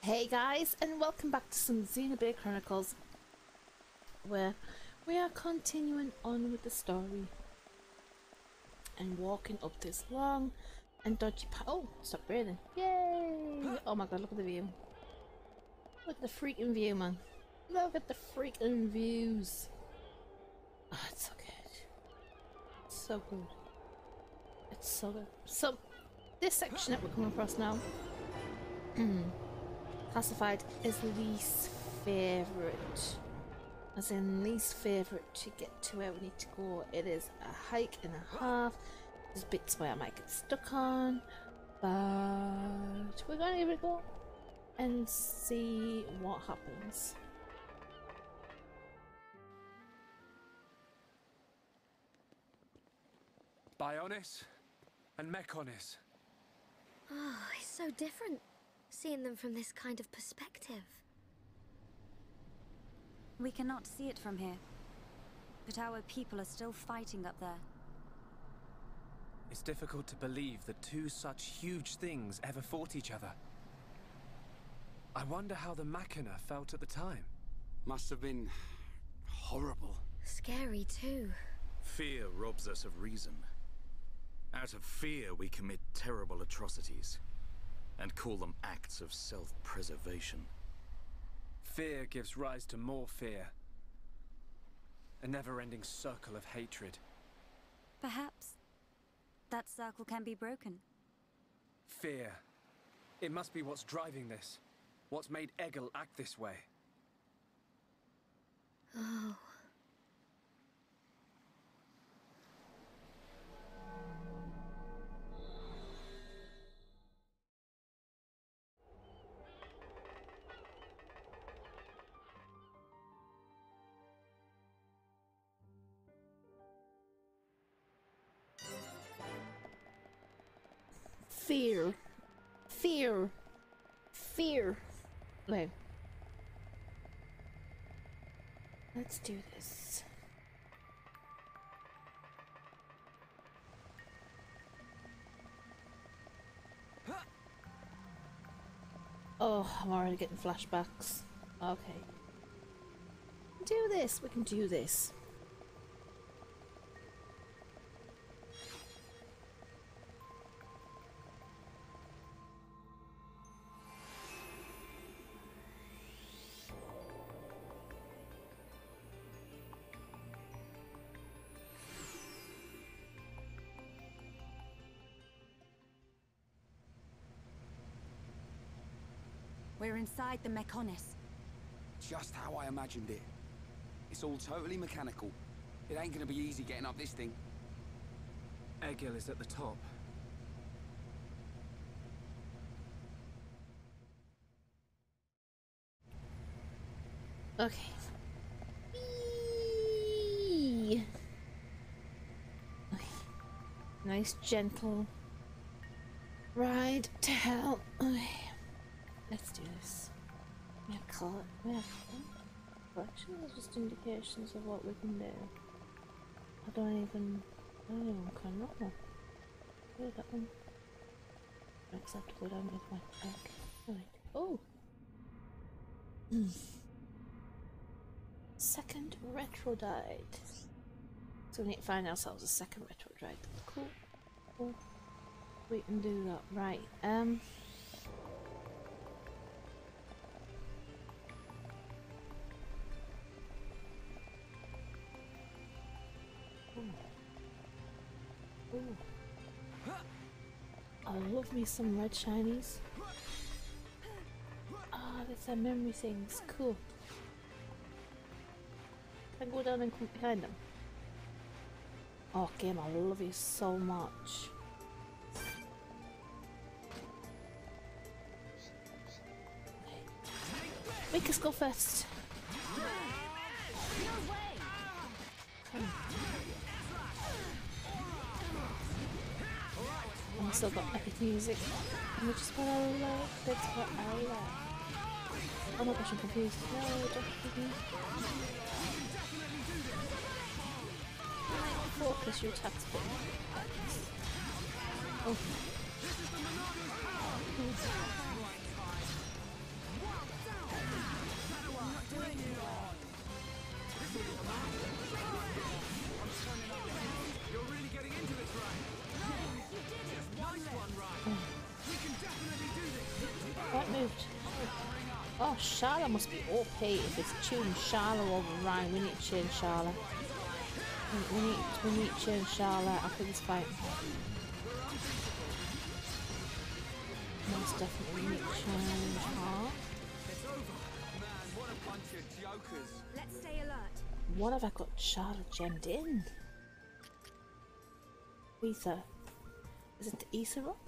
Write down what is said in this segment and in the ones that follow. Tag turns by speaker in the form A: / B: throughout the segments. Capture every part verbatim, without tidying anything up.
A: Hey guys, and welcome back to some Xenoblade Chronicles, where we are continuing on with the story and walking up this long and dodgy path. Oh, stop breathing! Yay! Oh my god, look at the view! Look at the freaking view, man! Look at the freaking views! Oh, it's so good. It's so good. It's so good. So, this section that we're coming across now. Classified as least favourite. As in least favourite to get to where we need to go. It is a hike and a half. There's bits where I might get stuck on. But we're gonna give it a go and see what happens.
B: Bionis and Mechonis.
C: Oh, it's so different, seeing them from this kind of perspective.
D: We cannot see it from here, but our people are still fighting up there.
B: It's difficult to believe that two such huge things ever fought each other. I wonder how the Machina felt at the time.
E: Must have been horrible.
C: Scary too.
F: Fear robs us of reason. Out of fear we commit terrible atrocities, and call them acts of self-preservation.
B: Fear gives rise to more fear. A never-ending circle of hatred.
D: Perhaps that circle can be broken.
B: Fear. It must be what's driving this. What's made Egil act this way.
C: Oh.
A: Fear. Fear. Fear. Okay. Let's do this. Oh, I'm already getting flashbacks. Okay. Do this. We can do this.
D: We're inside the Mechonis.
E: Just how I imagined it. It's all totally mechanical. It ain't gonna be easy getting up this thing.
B: Egil is at the top.
A: Okay. Whee! Okay. Nice gentle ride to hell. Okay. Let's do this. We have color. We have collections, just indications of what we can do. I don't even. I don't even kind of know. Oh, that one. Next, I have to go down with my back. Right. Oh. Hmm. Second retro died. So we need to find ourselves a second retro died. Cool. Cool. We can do that. Right. Um. Ooh. I love me some red shinies. Ah, oh, that's our memory things. Cool. Can I go down and come behind them? Oh, game, I love you so much. Make us go first. Come. I've still got epic music, which is what I love. That's what I love. Oh my gosh, I'm confused. No, don't give me. Focus your attacks button. Oh. moved. Oh, Charlotte must be O P if it's choosing Charlotte over Ryan. We need to change Charlotte. We, we need we need to change Charlotte after this fight. Most definitely we need to change her.
C: Let's stay alert.
A: What have I got Charlotte gemmed in? Ether. Is it the Ether up?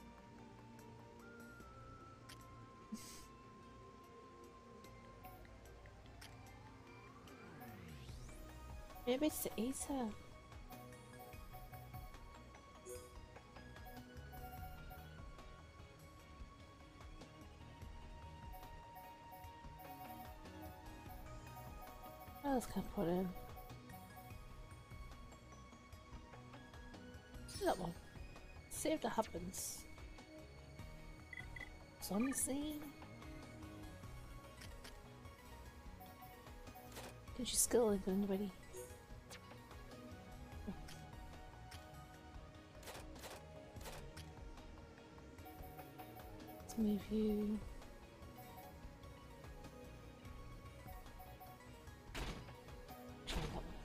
A: Maybe it's the Ether. What else can I put in? That one. See if that happens. Zombie scene. Can she skill it already? Let's move you. Try that one.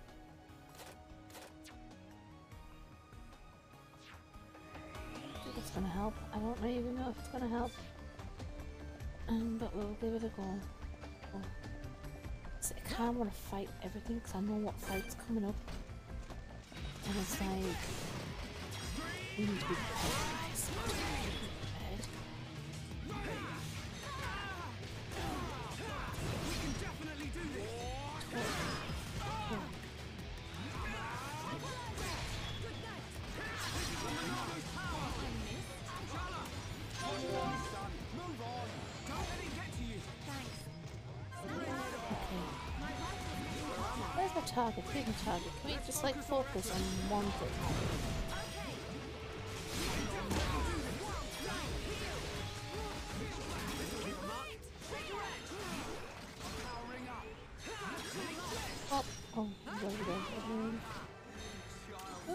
A: I think it's gonna help. I don't even know if it's gonna help. Um, but we'll give it a go. Oh. So I kind of want to fight everything because I know what fight's coming up. And it's like, we need to be prepared, guys. We need to be prepared. Where's my target? Where's my target? Can we just like focus on one thing? Oh, oh, there we go. Um, oh.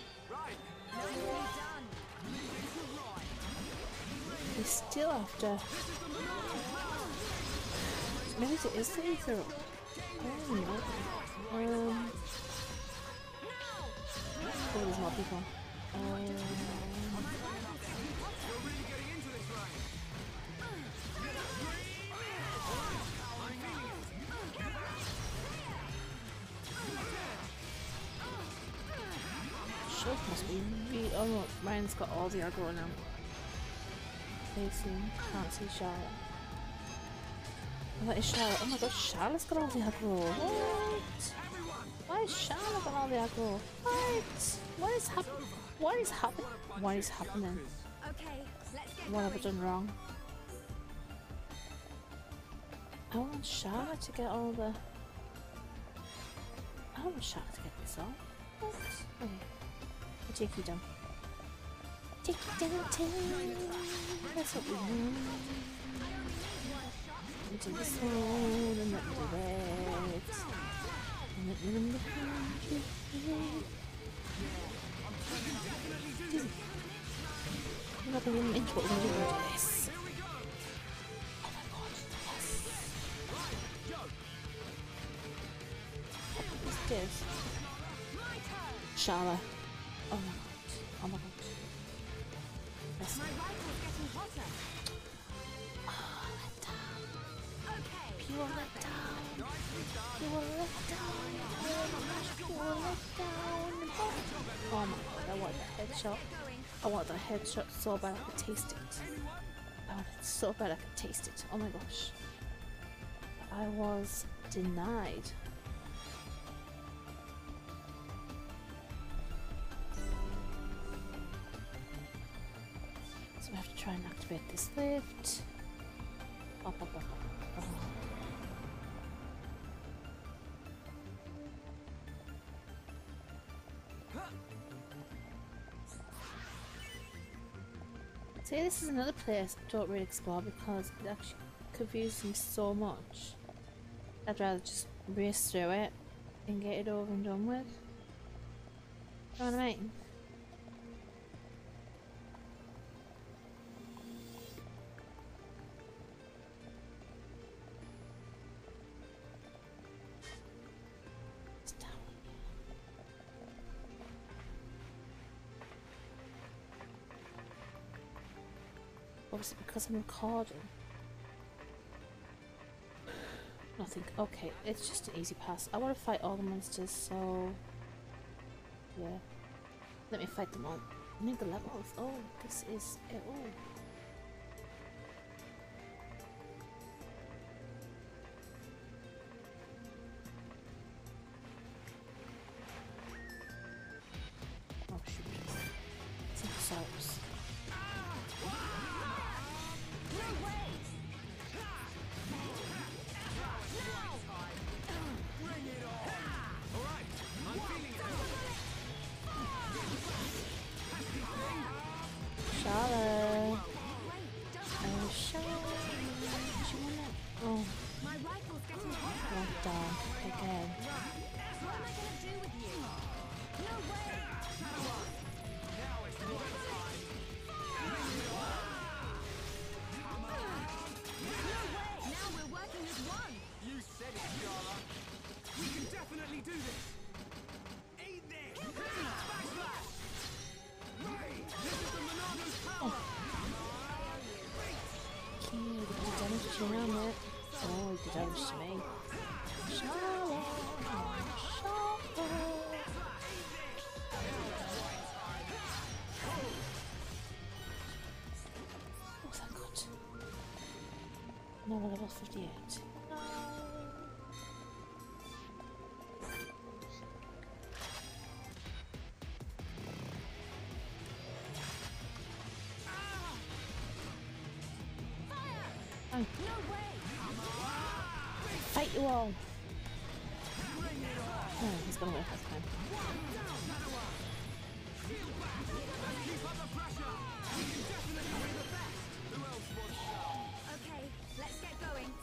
A: We still have to. Maybe it is the ether. I don't know. Um, oh, there's more people. Um, Shove must be really. Oh no, Ryan's got all the aggro now. Facing, can't see Charlotte. Oh, that is Charlotte. Oh my god, Charlotte's got all the aggro. What? Why is Charlotte got all the aggro? What? What is happening? What is happening? What is happening?
C: Okay, let's get
A: What have I
C: going.
A: done wrong? I want Charlotte to get all the. I want Charlotte to get this all. What? Okay. I'll take you down. Take you down, down. That's what we want. Into the soul and let me do it. And let me remember how you feel. We're not going to inch, but we're going to do this. Oh my god, yes. What's this? Shala. Oh my god. Oh my god. Yes. Oh, let down. Pure let down. Pure let down. Oh my gosh, pure let down. Oh my god, I want that headshot. I want that headshot so bad I could taste it. I want it so bad I could taste it. Oh my gosh. I was denied. So we have to try and activate this lift. Up, up, up, up. Oh. See, this is another place I don't really explore because it actually confuses me so much. I'd rather just race through it and get it over and done with. You know what I mean? Obviously because I'm recording. I think, okay, it's just an easy pass. I want to fight all the monsters, so yeah. Let me fight them all. I need the levels. Oh, this is it. Oh. Oh shoot. It's like soaps. Charlotte. Oh, Charlotte. She wanna... Oh.
D: My rifle's getting hotter.
A: Well done. Again.
D: What am I gonna do with you? No way! No way! Now we're working as one.
E: You said it, Yara. We can definitely do this. Eat this. Backslash. Right. This is the Monardo's power.
A: Okay, you did damage to your helmet. Oh, you did damage to me. Charlotte. Charlotte. What's that got? No, we're level fifty-eight. No. Oh.
D: No way!
A: Fight you all! Oh, he's gonna win this time.
D: Okay, let's get going.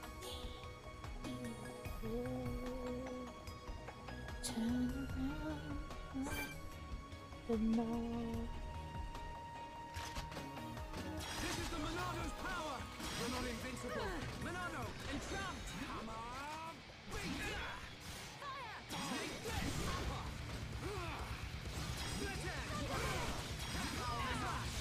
A: Turn around the night.
E: This is the Monardo's power. We're not invincible. Monardo, enchant. Come on. Beat it. Take this. Split it. Power slash.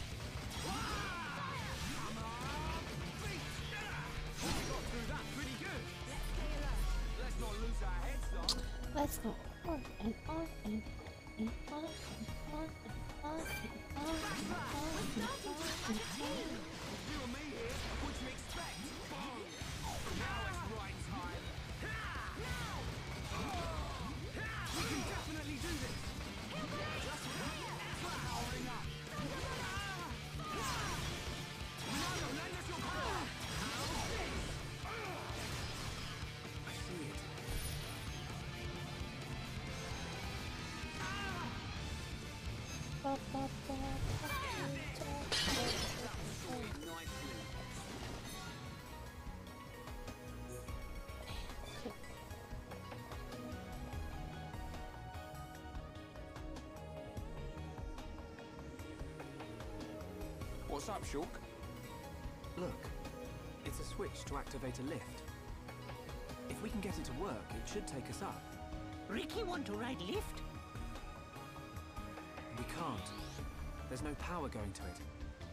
E: Come on. Beat it. We got through that pretty good.
D: Let's stay alert.
E: Let's not lose our heads, though.
A: Let's go on and on and, and on and on and on and on and on and on and on.
E: You and me here, what do you expect? Now it's right time. We can definitely do this. Just powering up. Monardo, lend us your power. I see it.
A: Ba, ba, ba, ba,
E: Nicely. What's up, Shulk?
B: Look, it's a switch to activate a lift. If we can get it to work, it should take us up.
G: Ricky want to ride lift?
B: We can't. There's no power going to it.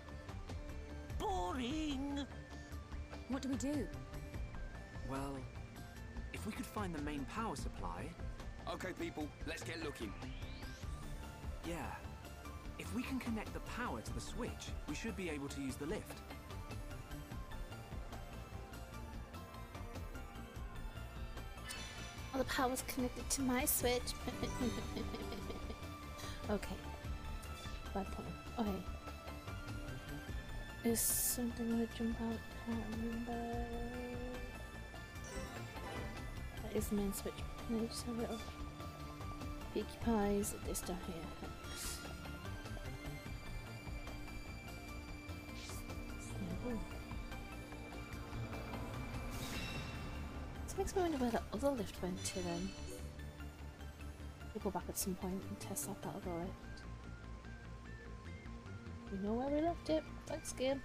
G: Boring.
D: What do we do?
B: Well, if we could find the main power supply,
E: Okay, people, let's get looking.
B: yeah. If we can connect the power to the switch, we should be able to use the lift.
A: All the power's connected to my switch. Okay. Bad point. Okay. Is something gonna jump out? Can't remember. That is the main switch. Can I just have a little peeky pies at this down here? Thanks. Oh. This makes me wonder where the other lift went to then. We'll go back at some point and test out that other lift. We know where we left it. Thanks, game.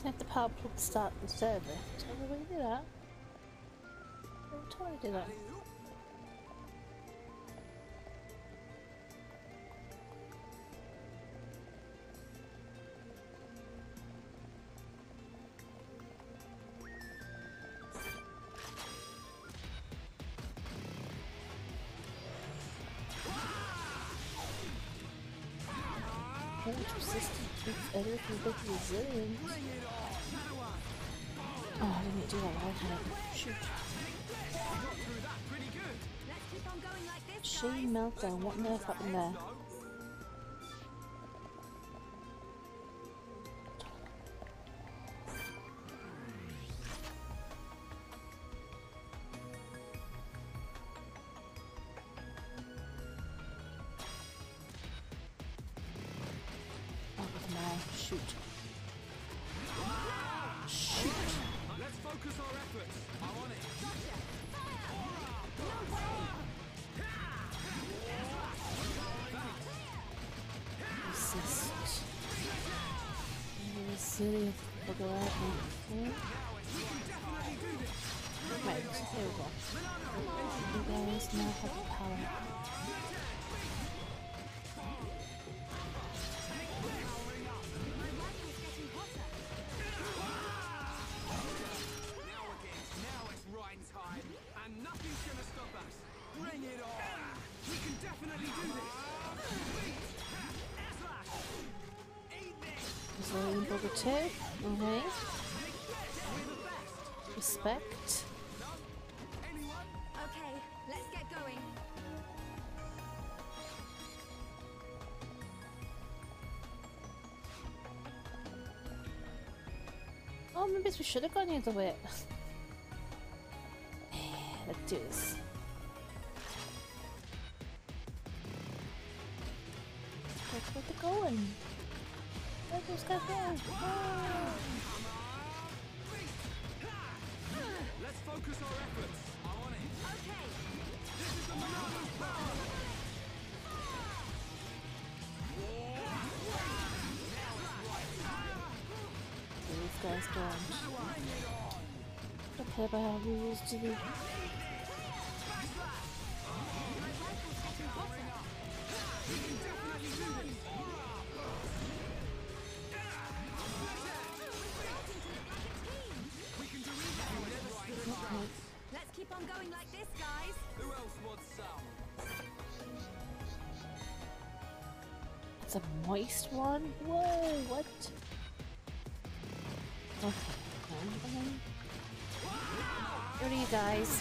A: Disconnect the power plug to start the server. Tell me where you do that. I'm totally do that. Damage resistant keeps everything but resilient. Oh, I didn't do that right hand. Shoot.
D: Let's keep on going like this,
A: Shame meltdown. What on earth happened there? Oh, come on. Shoot. Shoot.
E: Let's focus our efforts. I'm on it.
A: Resist. Resilient. Bugger out me. Right, here we go. You guys now have the power.
E: Now it's right time, and nothing's gonna stop us. Bring it on! We can definitely do this! Eat this!
A: Resilient bugger two. Okay. Respect.
D: Okay, let's get going.
A: Oh, maybe we should have gone the other way. Let's do this. Where's where they going? Where those guys going? Oh.
E: Let's focus our efforts. I'm on it.
D: Okay.
E: This is the Monarch's power!
A: These guys don't. Don't play by our rules, do they?
D: Let's keep on going like this, guys.
E: Who else wants some?
A: It's a moist one? Whoa, what? Okay. um, What are you guys?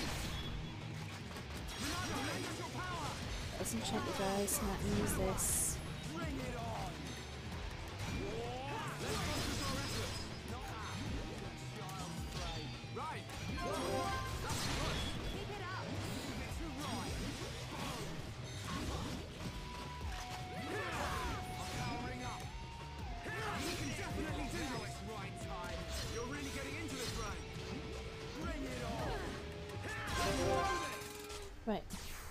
A: Let's enchant you guys and let me use this.
E: Right!
D: Keep it up.
E: Powering up! We can definitely do this! Right time! You're really getting into this, right? Bring it on!
A: Right.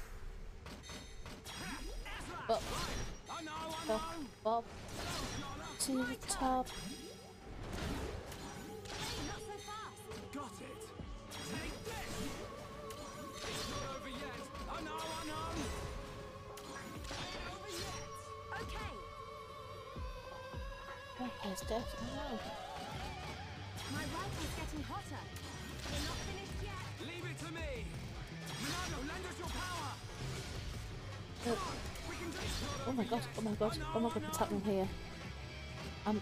A: Up,
E: I know, I
A: up,
E: know!
A: up. To the top.
D: Not so fast.
E: Got it! Take this! It's not over yet! I know, I know! Not over yet!
D: Okay.
A: Okay, it's definitely no.
D: My rifle's getting hotter. We're not finished yet.
E: Leave it to me! Ronaldo, lend us your power!
A: Oh,
E: We can do this!
A: oh my god, oh my god, oh my god, what's happening here? Um,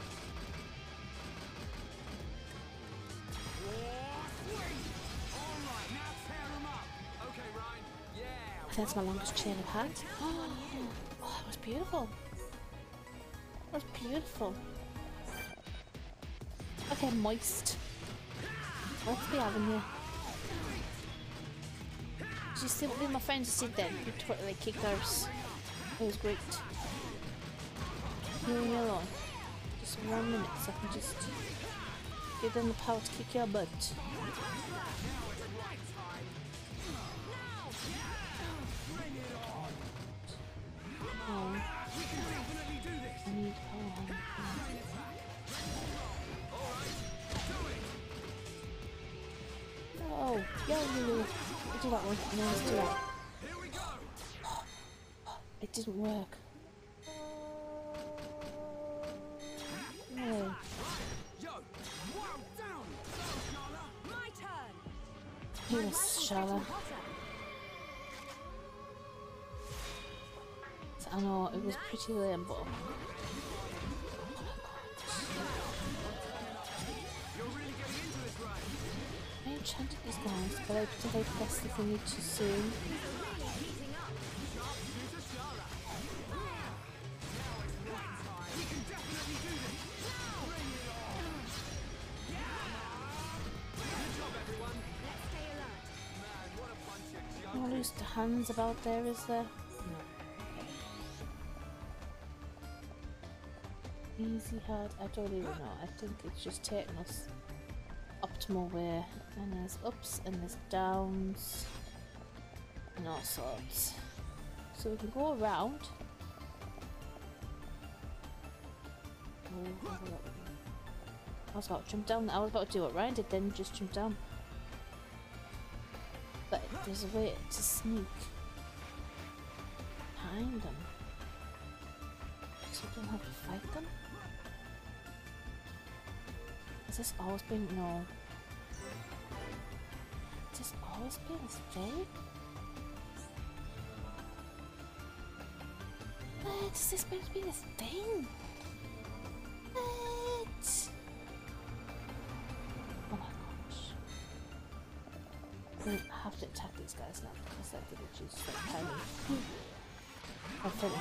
E: Alright, now tear them up! Okay, Ryan. Yeah!
A: I think that's my longest chain I've had. Oh, that was beautiful. That was beautiful. Okay, moist. What's the having here? Did you see what me and my friends just did then? We totally kicked ours. It was great. Leave me alone. Just one minute so I can just give them the power to kick your butt. Oh. I need power. one. No, let's do that.
E: Here we go.
A: It didn't work. No.
E: Yo, wow, down.
D: My turn!
A: He was Shala. I know it was pretty lame, but
E: You're really getting into this, right?
A: I enchanted these guys, but I did I press the thingy too soon?
E: Sharpshooter Shara. We can definitely do this. Bring it on. Good job, everyone.
D: Let's stay alert.
E: Man, what a bunch of
A: No
E: junk.
A: loose hands about there, is there? No. Easy, hard, I don't even know. I think it's just taking us optimal way. And there's ups and there's downs and all sorts. So we can go around. Oh, have a look. I was about to jump down. I was about to do what Ryan did, then just jump down. But there's a way to sneak behind them. So we don't have to fight them. Has this always been no? Has this always been this way? What? Is this supposed to be this thing? What? Oh my gosh. We have to attack these guys now because that didn't choose like tiny. Oh, friendly.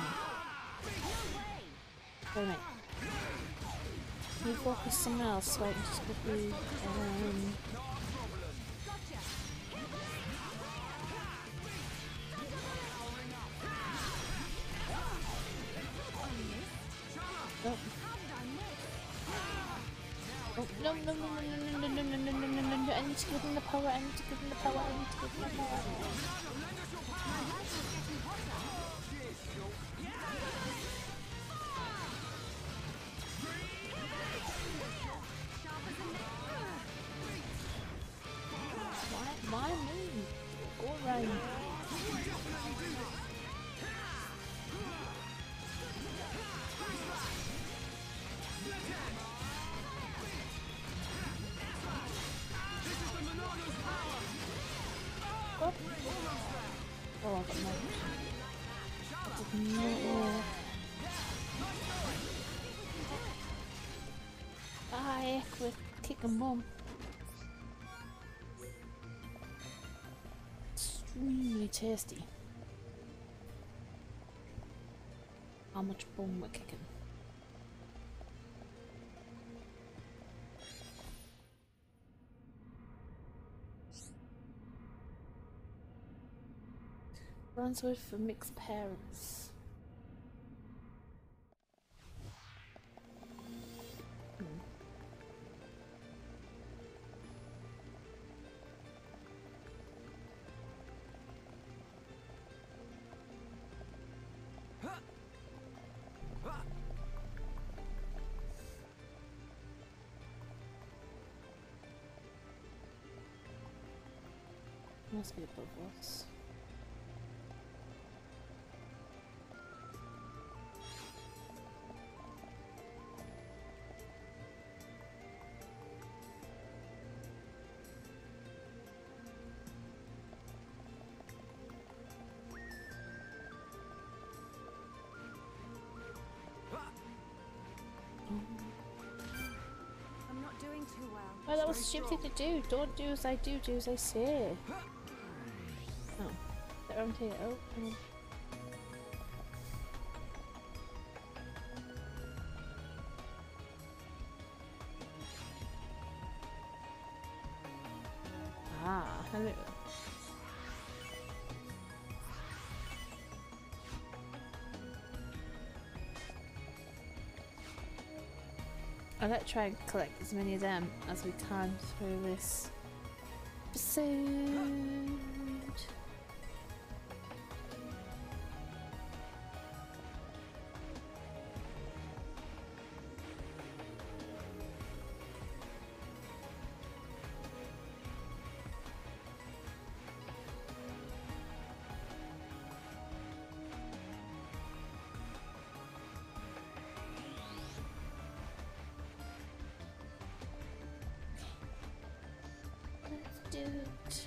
A: Wait a minute. Can you focus somewhere else so I can just quickly um oh. Oh, no, no, no, no, no, no, no, no, no, no, no, no, no, no, I need to give him the power, I need to give him the power, I need to give him the power. Why, why me? Go around. Oh, oh, I got no. I did not work. Bye, with kicking mum. Extremely tasty. How much bum we're kicking. Brunswick for mixed parents. Hmm. Must be above us.
D: I'm not doing too well.
A: Oh, that was a stupid thing to do. Don't do as I do, do as I say. Oh, they're around here. Oh, come on. Ah, hello. I'd like to try and collect as many of them as we can through this episode. shoot.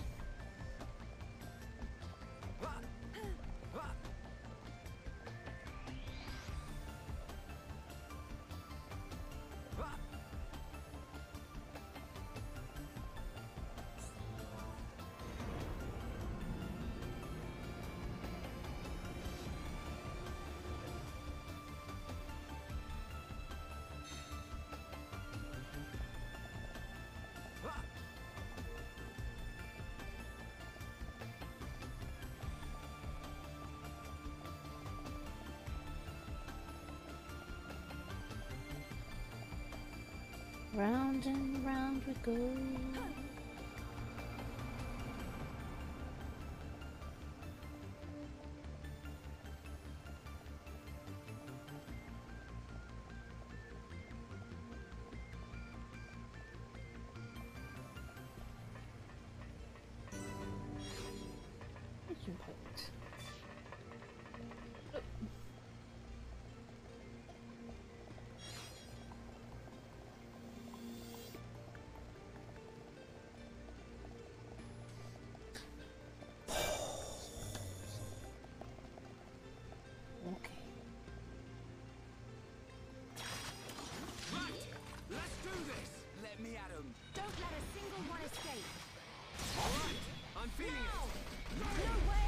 A: Round and round we go. Pigeon poked.
E: Let's do this! Let me at him.
C: Don't let a single one escape.
E: Alright, I'm feeling it.
C: No way!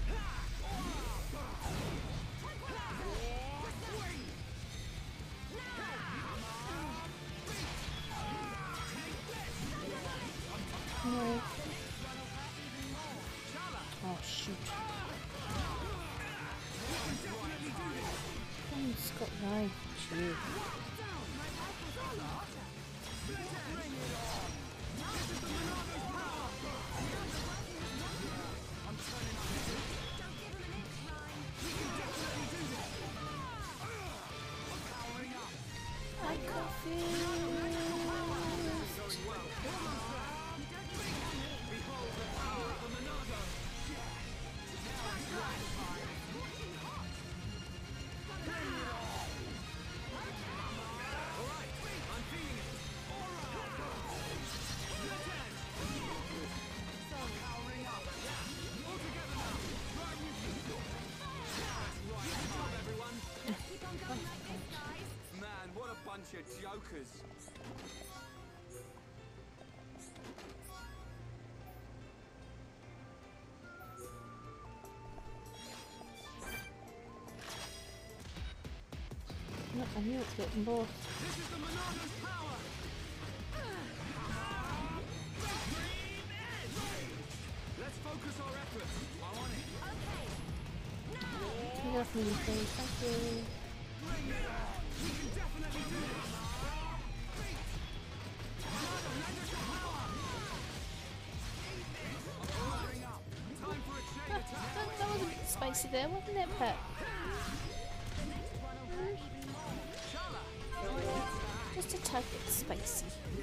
A: No. Oh shoot. He's got knife. Shoot. I'm confused.
E: Man, what a bunch of jokers.
A: No, I knew it's getting bored.
E: This is the Monada's power. Let's focus our efforts. I'm on it.
A: Take it off me, please. Thank you.
E: Bring it on. We can definitely do this. Monada, lend us your power. I'm powering up. Time for a chain
A: Ah,
E: attack.
A: that, that was a bit spicy there, wasn't it, Pet? Just a tad bit spicy.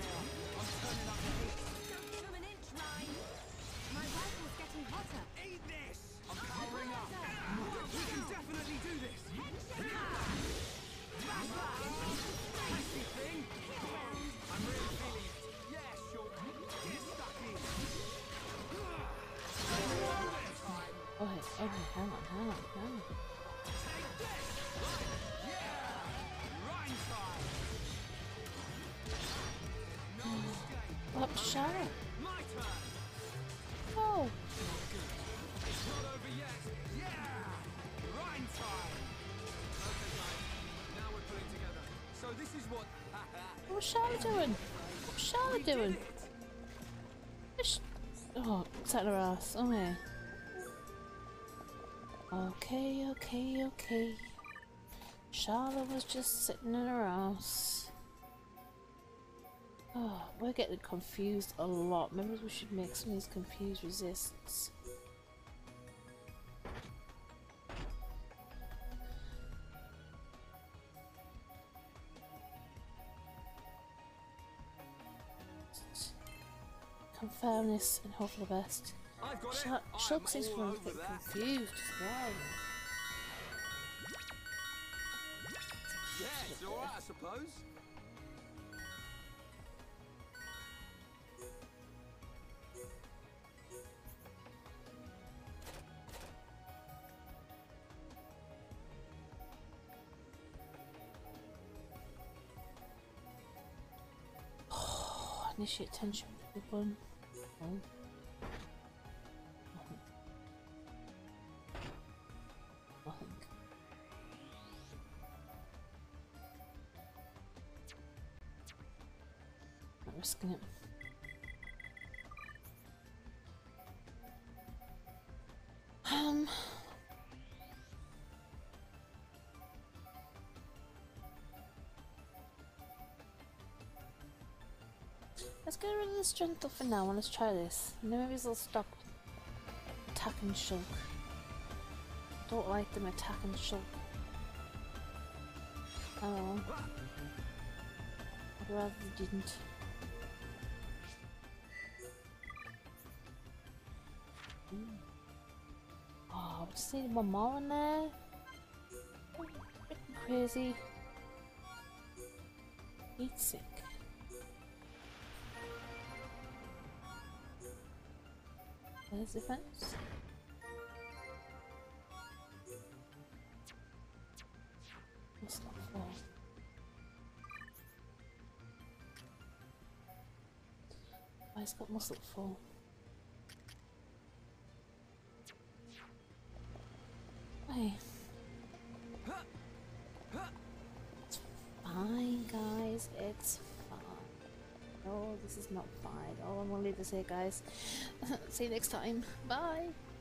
E: Eat this. I'm powering up. We can definitely do this. Nasty thing. I'm really feeling it. Yeah, sure. Get stuck in.
A: Okay, okay, hang on, hang on, hang on.
E: Take this. Yeah. Rhyme time. No escape.
A: Up shower.
E: My turn.
A: Oh,
E: It's not over yet. Yeah. Rhyme time. Okay, guys. Now we're putting together. So this is what.
A: what's Charlotte doing? What's Charlotte
E: We did
A: doing?
E: it.
A: What's- Oh, sat her ass. Okay. Okay, okay, okay. Charlotte was just sitting in her house. Oh, we're getting confused a lot. Maybe we should make some of these confused resists. Confirm this and hope for the best.
E: I've got it.
A: Shug
E: I'm
A: Shug seems
E: all
A: to be a
E: over
A: bit
E: that.
A: confused as well.
E: Yeah, it's alright, I suppose.
A: initiate tension with the one. Oh. Nothing. Nothing. Not risking it. Um. Let's get rid of the strength for now and let's try this. And then maybe they'll stop attacking Shulk. Don't like them attacking Shulk. Oh. I'd rather they didn't. Mm. Oh, just need one more in there. Freaking crazy. Eat sick. There's defense. Muscle up four. Oh, he's got muscle up four. Hey. It's fine, guys. It's fine. No, this is not fine. Oh, I'm gonna leave this here, guys. See you next time. Bye.